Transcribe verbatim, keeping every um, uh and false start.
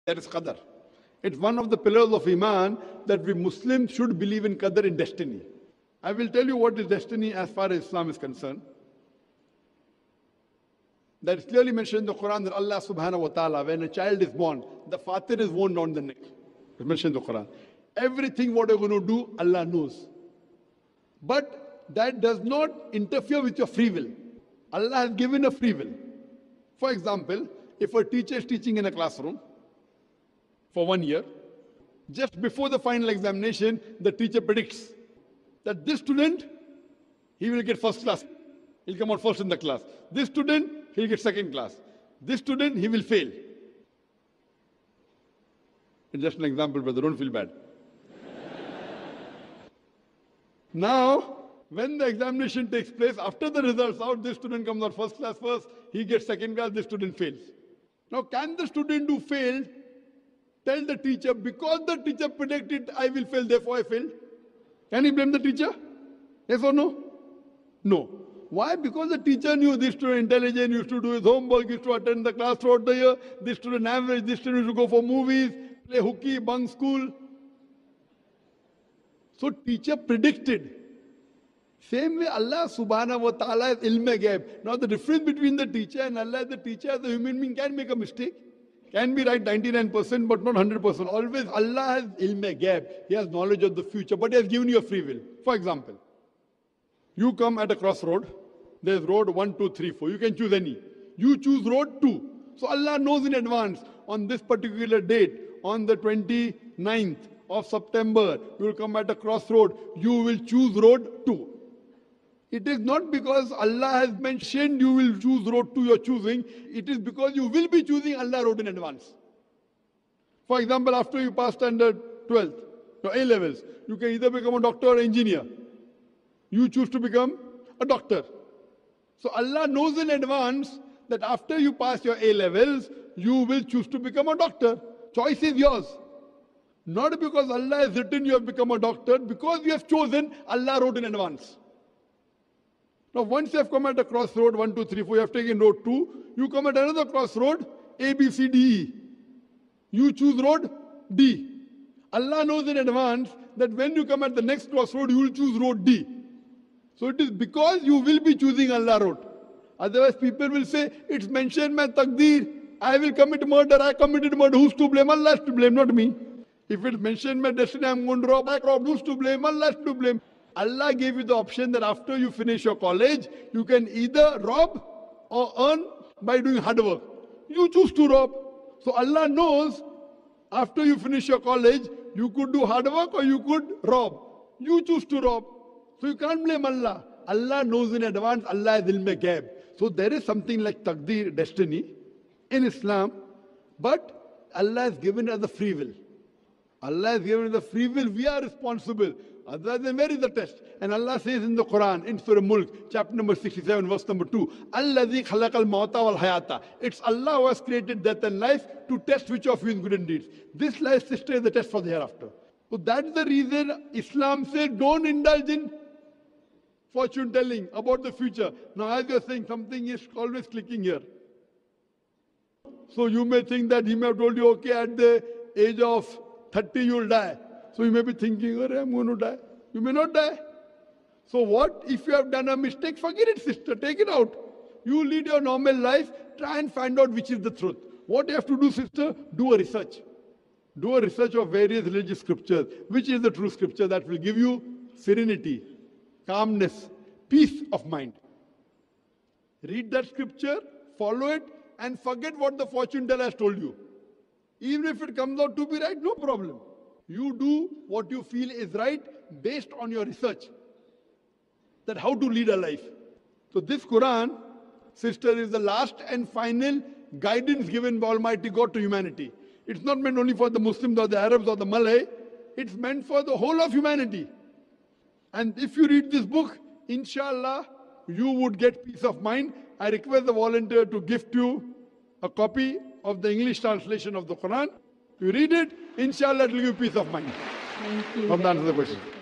That is Qadar. It's one of the pillars of Iman that we Muslims should believe in Qadar, in destiny. I will tell you what is destiny as far as Islam is concerned. That is clearly mentioned in the Quran that Allah subhanahu wa ta'ala, when a child is born, the fatir is worn on the neck. It's mentioned in the Quran. Everything what you're going to do, Allah knows. But that does not interfere with your free will. Allah has given a free will. For example, if a teacher is teaching in a classroom for one year, just before the final examination, the teacher predicts that this student, he will get first class. He'll come out first in the class. This student, he'll get second class. This student, he will fail. It's just an example, brother. Don't feel bad. Now, when the examination takes place, after the results out, this student comes out first class first, he gets second class, this student fails. Now, can the student who failed tell the teacher, because the teacher predicted I will fail, therefore I failed? Can he blame the teacher? Yes or no? No. Why? Because the teacher knew this student intelligent, used to do his homework, used to attend the class throughout the year, this student average, this student used to go for movies, play hooky, bunk school. So teacher predicted. Same way Allah subhanahu wa ta'ala is ilm ghaib. Now the difference between the teacher and Allah is the teacher as a human being can make a mistake. Can be right ninety-nine percent but not one hundred percent. Always Allah has ilm ghaib. He has knowledge of the future, but He has given you a free will. For example, you come at a crossroad. There's road one, two, three, four. You can choose any. You choose road two. So Allah knows in advance, on this particular date, on the twenty-ninth of September, you will come at a crossroad. You will choose road two. It is not because Allah has mentioned you will choose road two you're choosing. It is because you will be choosing Allah road in advance. For example, after you pass standard twelfth, your A levels, you can either become a doctor or engineer. You choose to become a doctor. So Allah knows in advance that after you pass your A levels, you will choose to become a doctor. Choice is yours. Not because Allah has written you have become a doctor, because you have chosen, Allah wrote in advance. Now once you have come at a crossroad, one, two, three, four, you have taken road two, you come at another crossroad, A, B, C, D, E. You choose road D. Allah knows in advance that when you come at the next crossroad, you will choose road D. So it is because you will be choosing Allah road. Otherwise people will say, it's mentioned my taqdeer, I will commit murder, I committed murder, who's to blame? Allah is to blame, not me. If it's mentioned my destiny, I'm going to rob, I rob, who's to blame? Allah is to blame. Allah gave you the option that after you finish your college, you can either rob or earn by doing hard work. You choose to rob. So Allah knows after you finish your college, you could do hard work or you could rob. You choose to rob. So you can't blame Allah. Allah knows in advance, Allah is ilm ghaib. So there is something like taqdeer, destiny, in Islam, but Allah has given us the free will. Allah has given us the free will, we are responsible. Otherwise, then where is the test? And Allah says in the Quran, in Surah Mulk, chapter number sixty-seven, verse number two, Alladhi khalaqal mawta wal hayata. It's Allah who has created death and life to test which of you is good in deeds. This life system is the test for the hereafter. So that's the reason Islam says don't indulge in fortune telling about the future. Now as you're saying, something is always clicking here. So you may think that he may have told you, okay, at the age of thirty you'll die. So you may be thinking, oh, I'm going to die. You may not die. So what if you have done a mistake? Forget it, sister. Take it out. You lead your normal life. Try and find out which is the truth. What you have to do, sister? Do a research. Do a research of various religious scriptures. Which is the true scripture that will give you serenity, calmness, peace of mind. Read that scripture, follow it, and forget what the fortune teller has told you. Even if it comes out to be right, no problem. You do what you feel is right based on your research. That how to lead a life. So this Quran, sister, is the last and final guidance given by Almighty God to humanity. It's not meant only for the Muslims or the Arabs or the Malay. It's meant for the whole of humanity. And if you read this book, inshallah, you would get peace of mind. I request the volunteer to gift you a copy of the English translation of the Quran. You read it, inshallah, it will give you peace of mind. Thank you. Hope that answers the question.